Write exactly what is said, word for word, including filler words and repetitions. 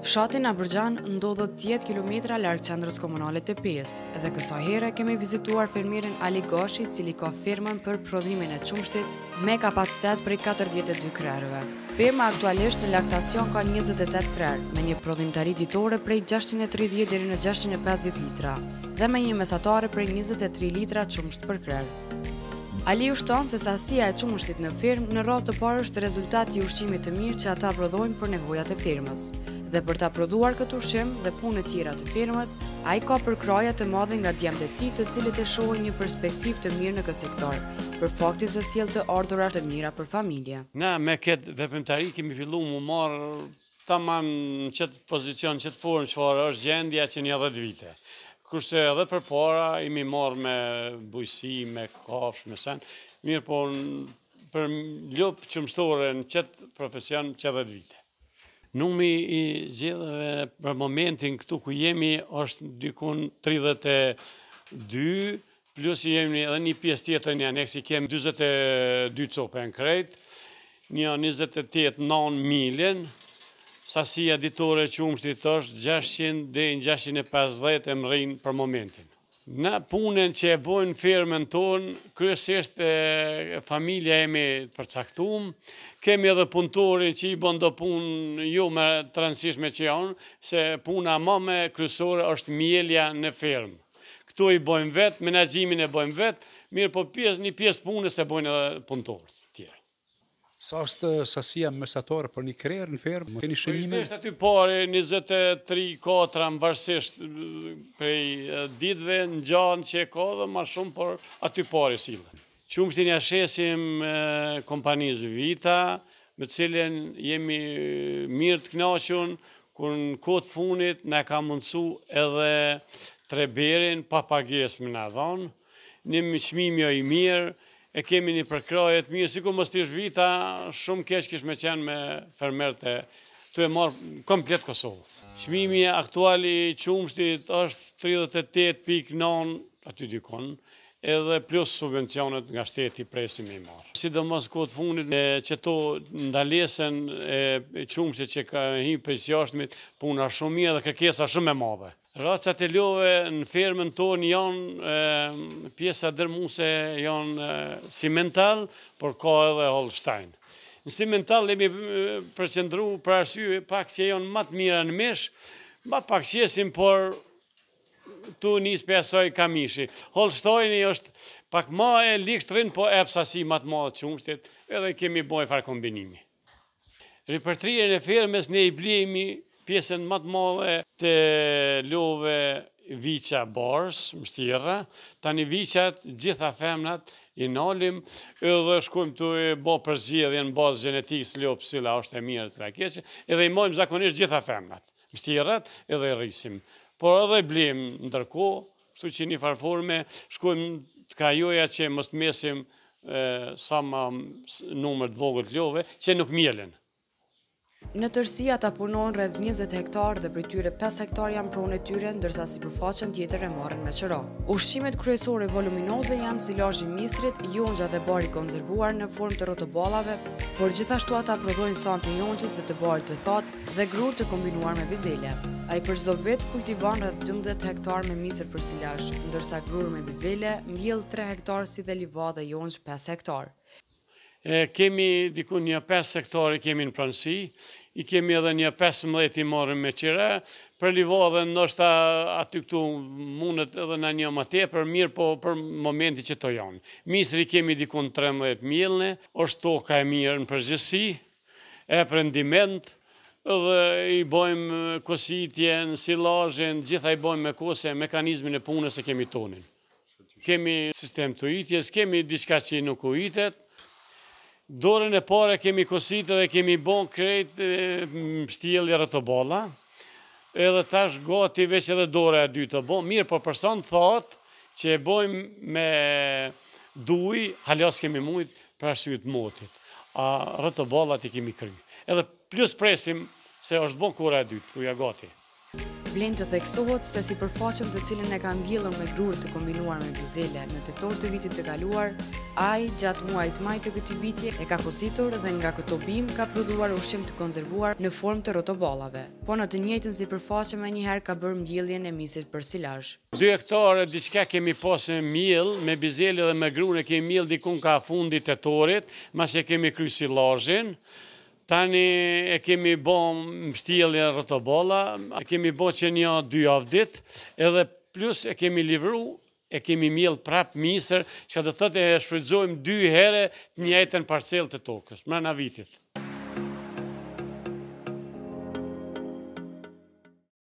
Fshati Nabërgjan ndodhet dhjetë kilometra larg qendrës komunale të Pes dhe kësaj here kemi vizituar fermierin Ali Gashi, i cili ka firmën për prodhimin e qumshtit me kapacitet prej katërdhjetë e dy krerëve. Ferma aktualisht në laktacion ka njëzet e tetë krerë me një prodhimtari ditore prej gjashtëqind e tridhjetë deri në gjashtëqind e pesëdhjetë litra dhe me një mesatare prej njëzet e tri litra qumsht për krerë. Ali ushton se sasia e qumshtit në fermë në radhë të parë është rezultati i ushqimit të mirë që ata prodhojnë për nevojat e fermës. Dhe për ta prodhuar këtë ushqim dhe punët tjera të firmës, ai ka përkraje të mëdha nga djemtë e tij, të cilët e shohin një perspektivë të mirë në këtë sektor, për faktin se sjell të ardhura të mira për familje. Na me këtë veprimtari kemi filluar mu marr tamam në çet pozicion, çet formë çfarë është gjendja që një dhjetë vite. Kurse edhe përpara imi marr me bujqësi, me kafshë, me sen, mirë po për lop qumshtore në çet profesion çet vite. Numri i zgjedhjeve për momentin këtu ku jemi është dikun tridhjetë e dy, plus jemi edhe një pjesë tjetër një aneksi, kemi dyzet e dy cope në krejt, një njëzet e tetë nëntë milën, sasia ditore e qumshtit është gjashtëqind deri në gjashtëqind e pesëdhjetë e mrrin për momentin. Në punën që e bojnë firmën tonë, kryesisht e familja jemi përcaktuar, kemi edhe punëtorin që i bën do punë jo me të rëndësishme që janë, se puna më me kryesore është mielja në firmë. Këto i bojmë vetë, menaxhimin e bojmë vetë, mirë po pjesë, një pjesë punës e bojnë edhe punëtorët tjerë. Sa është sasia mesatare për një krerë në fermë? Keni shënime? Ishte aty pare njëzet e tri katra varësisht prej ditëve në gjanë që e ka dhe ma shumë, por aty pare silën. Qumshtin ja shesim kompanisë Vita, me cilën jemi mirë të knaqun, kur në kohë funit ne ka mundësu edhe treberin pa pagesë me na dhonë, një çmimi i mirë, e kemi një përkraje të mirë, sikur mos t'ish Vita, shumë keq kish me qenë me fermerët e tu e marë komplet Kosovë. Çmimi aktual i qumshtit është tridhjetë e tetë pikë nëntë aty dikon, edhe plus subvencionet nga shteti presim i marë. Sidomos kohët fundit që to ndalesën e qumshtit që ka hi për jashtëmit, puna shumë mirë dhe kërkesa shumë e madhe. Racat e love në fermën tonë janë pjesa dërmuese janë Simmental, por ka edhe Holstein. Në Simmental jemi përqendruar për arsye pak që janë më të mira në mish, më pak qesim, por tu nis për asoj kamishi. Holsteini është pak më e liktrin, po e sasi më të madhe qumshtit, edhe kemi bojë fare kombinimi. Repertrijen e fermës ne i blemi pjesën më të madhe të love viqa bars, mështira, tani viqat, gjitha femnat, i nalim, edhe shkojmë të e bo përzgjedhje në bazë gjenetikës lopë, cila është e mirë të la keqe, edhe i mojmë zakonisht gjitha femnat, mështirat, edhe i rrisim. Por edhe i blim ndërkohë, kështu që një farforme, shkojmë të kajoja që mos të mesim sa ma numër të vogël të love, që nuk mjelen. Në tërësi ata punojnë rreth njëzet hektarë dhe prej tyre pesë hektarë janë pronë e tyre, ndërsa sipërfaqen tjetër e marrin me qëro. Ushqimet kryesore voluminoze janë silazhi i misrit, jonxha dhe bari konservuar në formë të rrotoballave, por gjithashtu ata prodhojnë san të jonxhës dhe të barit të thatë dhe grur të kombinuar me bizele. Ai për çdo vit kultivon rreth dymbëdhjetë hektarë me misër për silazh, ndërsa grur me bizele mbjell tre hektarë si dhe livadë dhe jonxh pesë hektarë. E, kemi dikun një pesë hektare kemi në pranësi, i kemi edhe një pesëmbëdhjetë i marrim me qire, për livadën ndoshta aty këtu mundet edhe në një më tepër, mirë po për momenti që to janë. Misri kemi dikun trembëdhjetë mijë, është toka e mirë në përgjithësi, e prendiment, edhe i bojmë kositjen, silazhin, gjitha i bojmë me kose, mekanizmin e punës e kemi tonin. Kemi sistem të ujitjes, kemi diçka që nuk ujitet. Dorën e pare kemi kositë dhe kemi bon krejt mështjellje rrotoballa, edhe tash gati veç edhe dora e dy të bon, mirë po person thot që e bojmë me duj, halas kemi mujt për arsyet motit, a rrotoballat i kemi kry. Edhe plus presim se është bon kura e dytë, thuja gati. Vlen të theksohet se si përfaqen të cilën e ka mbjellur me grur të kombinuar me bizele në tetor të vitit të kaluar, ai gjatë muajit maj të këtij viti e ka kositur dhe nga këto bimë ka prodhuar ushqim të konservuar në formë të rotoballave. Po në të njëjtën sipërfaqe më njëherë ka bërë mbjelljen e misit për silazh. dy hektare diçka kemi pasë miell me bizele dhe me grur e kemi miell dikun ka fundit tetorit, mas e kemi kry silazhin. Tani e kemi bo mështjelje rotobolla, e kemi bo që një dy avdit, edhe plus e kemi livru, e kemi miell prap misër, që dhe thët e shfrytëzojmë dy here njëjtën parcel të tokës, mrena vitit.